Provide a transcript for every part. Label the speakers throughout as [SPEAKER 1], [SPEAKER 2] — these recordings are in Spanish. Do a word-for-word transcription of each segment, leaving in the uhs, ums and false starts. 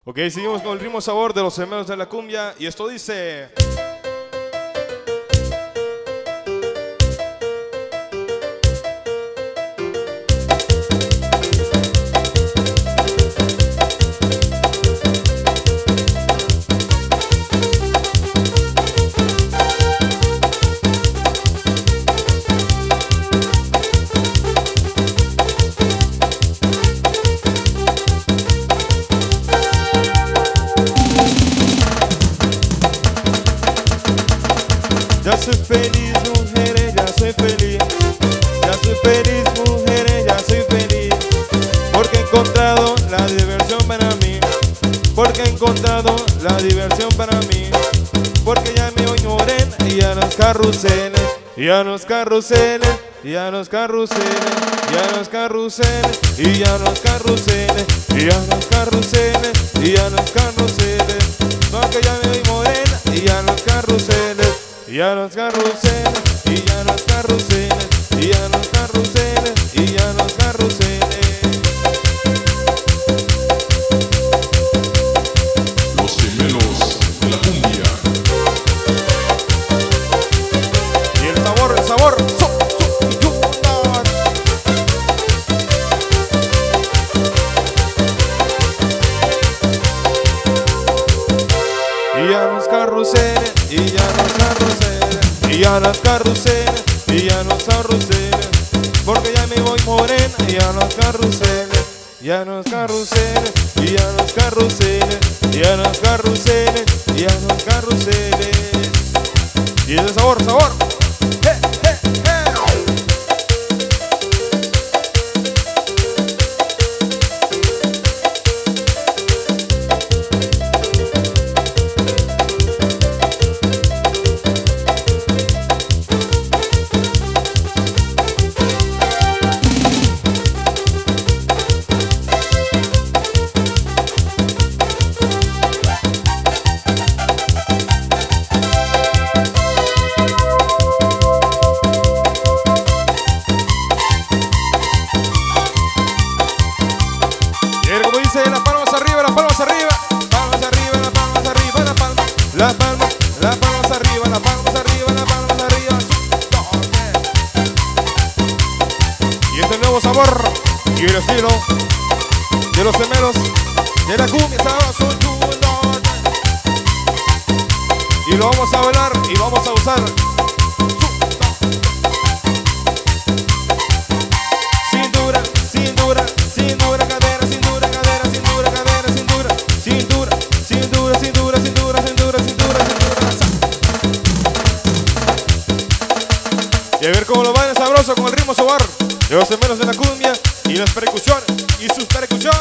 [SPEAKER 1] Ok, seguimos con el ritmo sabor de los gemelos de la cumbia. Y esto dice... Ya soy feliz, mujeres, ya soy feliz. Ya soy feliz, mujeres, ya soy feliz. Porque he encontrado la diversión para mí. Porque he encontrado la diversión para mí. Porque ya me voy morena y a los carruseles. Y a los carruseles, y a los carruseles, y a los carruseles, y a los carruseles, y a los carruseles, y a los carruseles. Porque ya me voy morena y a los carruseles. Y a los carruseles, y a los carruseles, y a los carruseles, y a los carruseles.
[SPEAKER 2] Los gemelos de la cumbia.
[SPEAKER 1] Y el sabor, el sabor. So, so, y tú, no. Y a los carruseles, y a los carruseles, y a los carruseles, y a los carruseles. Porque ya me voy morena y a los carruseles, y a los carruseles, y a los carruseles, y a los carruseles, y a los carruseles. Y ese sabor, sabor. ¡Eh, eh, eh! Las palmas arriba, las palmas arriba, palmas arriba, las palmas arriba, las palmas, las palmas, las palmas arriba, las palmas arriba, las palmas arriba. Y este nuevo sabor y el estilo de los gemelos de la cumbia sabroso. Y lo vamos a bailar y lo vamos a usar. Cintura, cintura, cintura, cadera, cintura, cadera, cintura, cadera, cintura, cintura, cintura, cintura, cintura, cintura, cintura, cintura. Y a ver cómo lo bailan sabroso con el ritmo sobar de los gemelos de la cumbia y las percusiones y sus percusiones.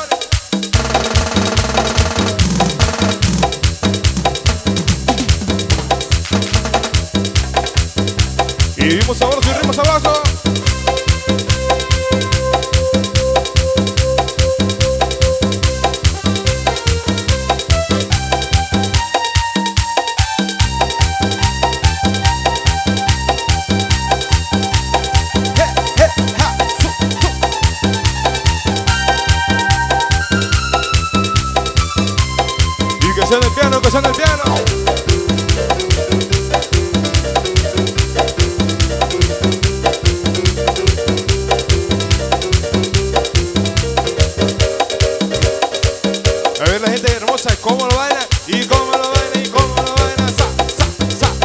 [SPEAKER 1] Y ritmo sabroso y ritmo sabroso. Que suene el piano, que suene el piano. A ver la gente hermosa, cómo lo baila, y cómo lo baila, y cómo lo baila. Sa, sa, sa.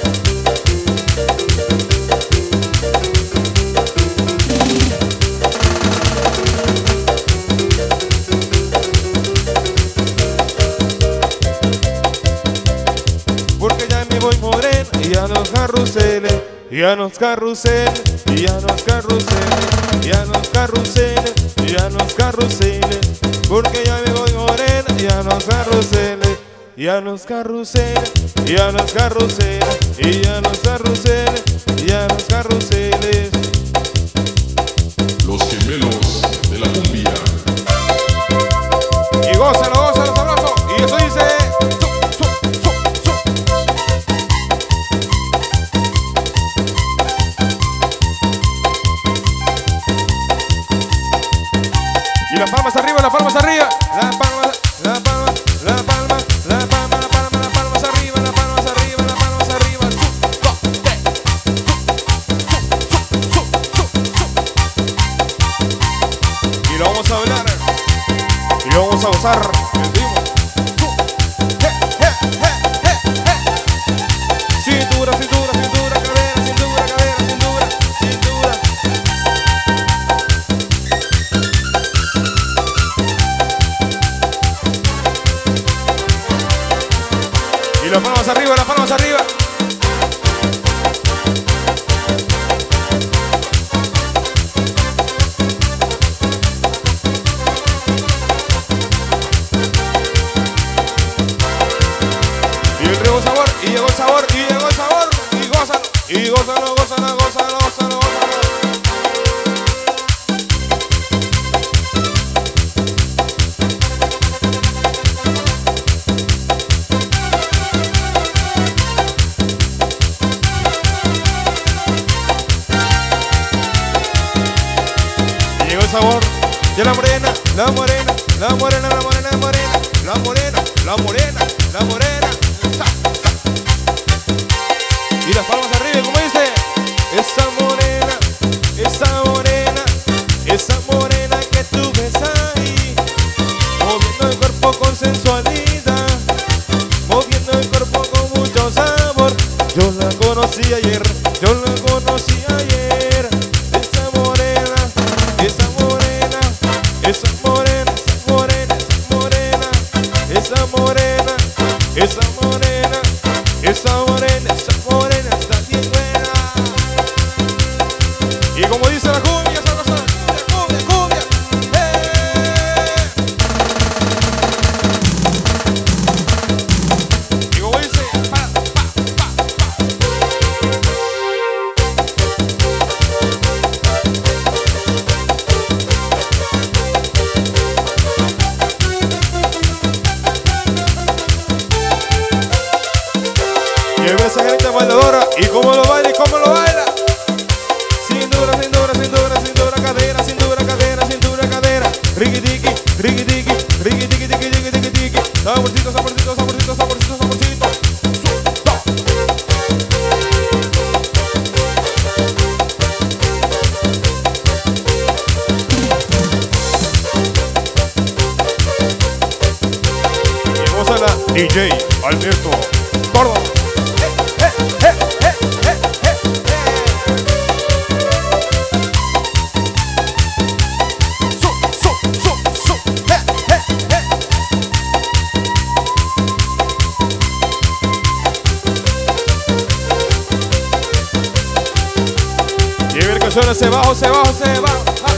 [SPEAKER 1] Porque ya me voy morena y a los carruseles, y a los carruseles, y a los carruseles, y a los carruseles, y a los carruseles. Porque ya me voy morena y a los carruseles, y a los carruseles, y a los carruseles, y a los carruseles, y a los carruseles.
[SPEAKER 2] Los gemelos de la cumbia.
[SPEAKER 1] Y gózalo, gózalo sabroso. Y eso dice... Y las palmas arriba, las palmas arriba, las palmas, las palmas, la palma, la palma, la palma, la palma hacia arriba, la palma hacia arriba, la palma hacia arriba. Su, dos, tres. Su, su, su, su, su. Y lo vamos a bailar. Y lo vamos a gozar. El ritmo. Su, je, je, je, je, je. Cintura, cintura, cintura, cadera, cintura, cadera, cintura, cintura. Y las palmas arriba, las palmas arriba. Y el río sabor, y llegó el sabor, y llegó el sabor, y gózalo, y gózalo, gózalo, gózalo, gózalo, gózalo. Sabor de la morena, la morena, la morena, la morena, la morena, la morena, la morena, la morena. ¡Sa, sa! Y las palmas arriba, como dice, esa morena, esa morena, esa morena que tú ves ahí, moviendo el cuerpo con sensualidad, moviendo el cuerpo con mucho sabor. Yo la conocí ayer, yo la conocí ayer, esa morena, esa morena, esa morena, esa morena, esa morena, esa morena, esa morena, esa morena está bien buena. Y como dice la cumbia, esa cosa, cumbia, cumbia, cumbia, ¡eh! Y como dice, pa, pa, pa, pa. Y ve esa gente bailadora, y cómo lo baila, y cómo lo baila. Cintura, cintura, cintura, cintura, cadera, cintura, cadera, cintura, cadera. Riquitiqui, riquitiqui, riquitiqui, tiqui, tiqui, tiqui, tiqui. Saborcito, saborcito, saborcito, saborcito, saborcito. Y vamos a la D J Alberto Gordo. Y ver que suena ese bajo, ese bajo, ese bajo.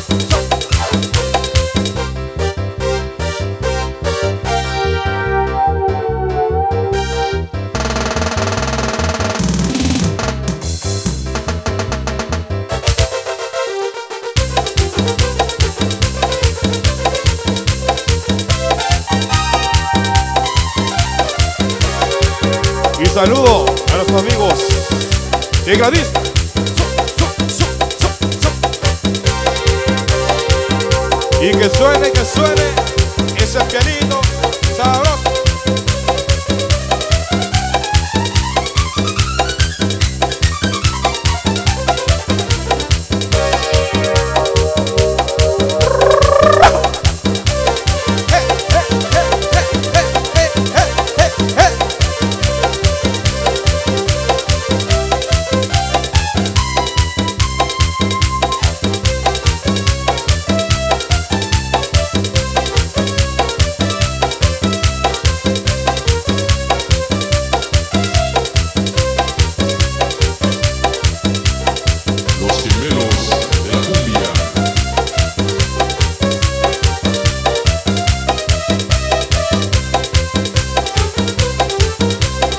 [SPEAKER 1] Y saludo a los amigos de Gladys. Y que suene, que suene ese pianito sabroso.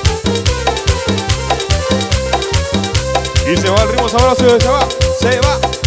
[SPEAKER 1] Y se va el ritmo sabroso y se va, se va.